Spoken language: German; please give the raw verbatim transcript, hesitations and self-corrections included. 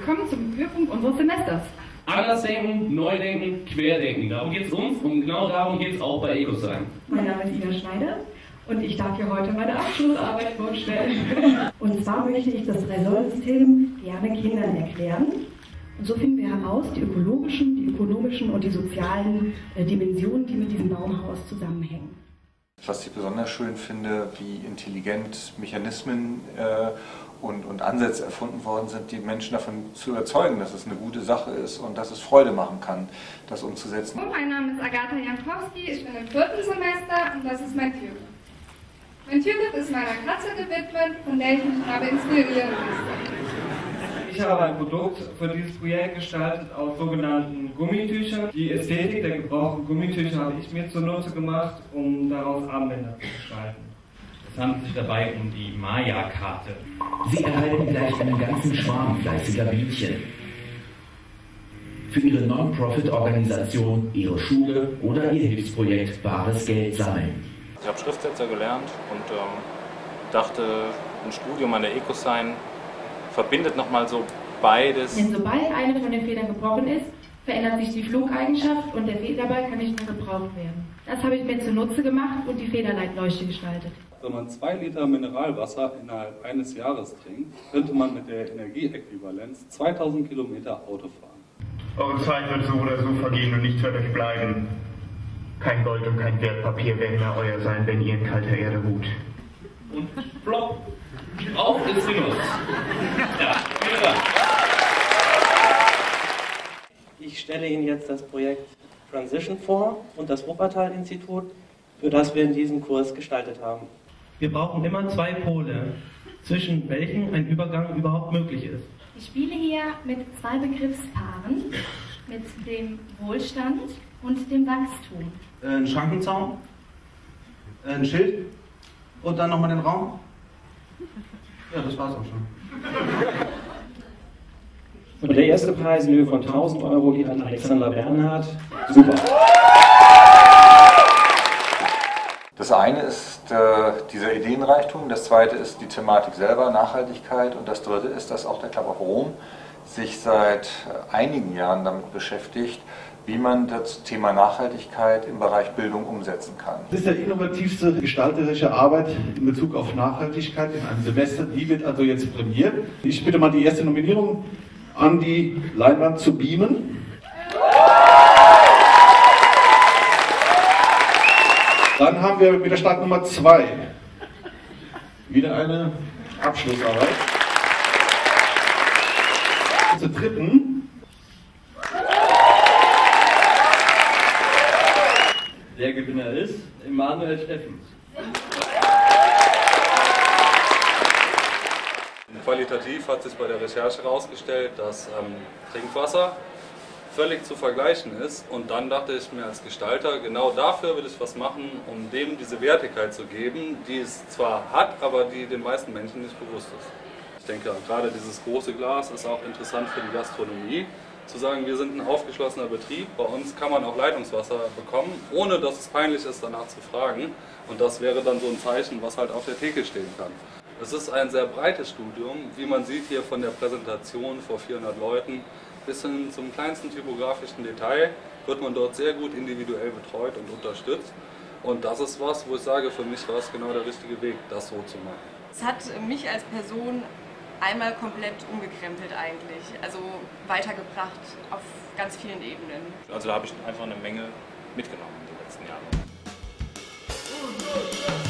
willkommen zum Höhepunkt unseres Semesters. Anders denken, neu denken, querdenken. Darum geht es uns und genau darum geht es auch bei Ecosign. Mein Name ist Ina Schneider und ich darf hier heute meine Abschlussarbeit vorstellen. Und zwar möchte ich das Drei-Säulen-System gerne Kindern erklären. Und so finden wir heraus die ökologischen, die ökonomischen und die sozialen äh, Dimensionen, die mit diesem Baumhaus zusammenhängen. Was ich besonders schön finde, wie intelligent Mechanismen äh, und, und Ansätze erfunden worden sind, die Menschen davon zu überzeugen, dass es eine gute Sache ist und dass es Freude machen kann, das umzusetzen. Mein Name ist Agatha Jankowski, ich bin im vierten Semester und das ist mein Tiergriff. Mein Tiergriff ist meiner Katze gewidmet, von der ich mich habe inspirieren lassen. Ich habe ein Produkt für dieses Projekt gestaltet aus sogenannten Gummitüchern. Die Ästhetik der gebrauchten Gummitücher habe ich mir zunutze gemacht, um daraus Armbänder zu gestalten. Es handelt sich dabei um die Maya-Karte. Sie erhalten gleich einen ganzen Schwarm fleißiger Bienchen. Für Ihre Non-Profit-Organisation, Ihre Schule oder Ihr Hilfsprojekt bares Geld sammeln. Ich habe Schriftsetzer gelernt und ähm, dachte, ein Studium an der Ecosign verbindet nochmal so beides. Denn sobald eine von den Federn gebrochen ist, verändert sich die Flugeigenschaft und der Federball kann nicht mehr gebraucht werden. Das habe ich mir zunutze gemacht und die Federleitleuchte gestaltet. Wenn man zwei Liter Mineralwasser innerhalb eines Jahres trinkt, könnte man mit der Energieäquivalenz zweitausend Kilometer Auto fahren. Eure Zeit wird so oder so vergehen und nichts wird euch bleiben. Kein Gold und kein Wertpapier werden mehr euer sein, wenn ihr in kalter Erde ruht. Und plopp, auf ins Sinus. Ja, vielen Dank. Ich stelle Ihnen jetzt das Projekt Transition vor und das Wuppertal-Institut, für das wir in diesem Kurs gestaltet haben. Wir brauchen immer zwei Pole, zwischen welchen ein Übergang überhaupt möglich ist. Ich spiele hier mit zwei Begriffspaaren, mit dem Wohlstand und dem Wachstum. Ein Schrankenzaun, ein Schild und dann nochmal den Raum. Ja, das war's auch schon. Und der erste Preis in Höhe von tausend Euro geht an Alexander Bernhard. Super. Das eine ist äh, dieser Ideenreichtum, das zweite ist die Thematik selber, Nachhaltigkeit und das dritte ist, dass auch der Club of Rome sich seit äh, einigen Jahren damit beschäftigt, wie man das Thema Nachhaltigkeit im Bereich Bildung umsetzen kann. Das ist die innovativste gestalterische Arbeit in Bezug auf Nachhaltigkeit in einem Semester. Die wird also jetzt prämiert. Ich bitte mal die erste Nominierung an die Leinwand zu beamen. Dann haben wir wieder Start Nummer zwei. Wieder eine Abschlussarbeit. Zur dritten. Der Gewinner ist Emanuel Steffens. Qualitativ hat sich bei der Recherche herausgestellt, dass ähm, Trinkwasser völlig zu vergleichen ist und dann dachte ich mir als Gestalter, genau dafür will ich was machen, um dem diese Wertigkeit zu geben, die es zwar hat, aber die den meisten Menschen nicht bewusst ist. Ich denke, gerade dieses große Glas ist auch interessant für die Gastronomie, zu sagen, wir sind ein aufgeschlossener Betrieb, bei uns kann man auch Leitungswasser bekommen, ohne dass es peinlich ist, danach zu fragen und das wäre dann so ein Zeichen, was halt auf der Theke stehen kann. Es ist ein sehr breites Studium, wie man sieht hier von der Präsentation vor vierhundert Leuten, bis hin zum kleinsten typografischen Detail wird man dort sehr gut individuell betreut und unterstützt. Und das ist was, wo ich sage, für mich war es genau der richtige Weg, das so zu machen. Es hat mich als Person einmal komplett umgekrempelt eigentlich, also weitergebracht auf ganz vielen Ebenen. Also da habe ich einfach eine Menge mitgenommen in den letzten Jahren.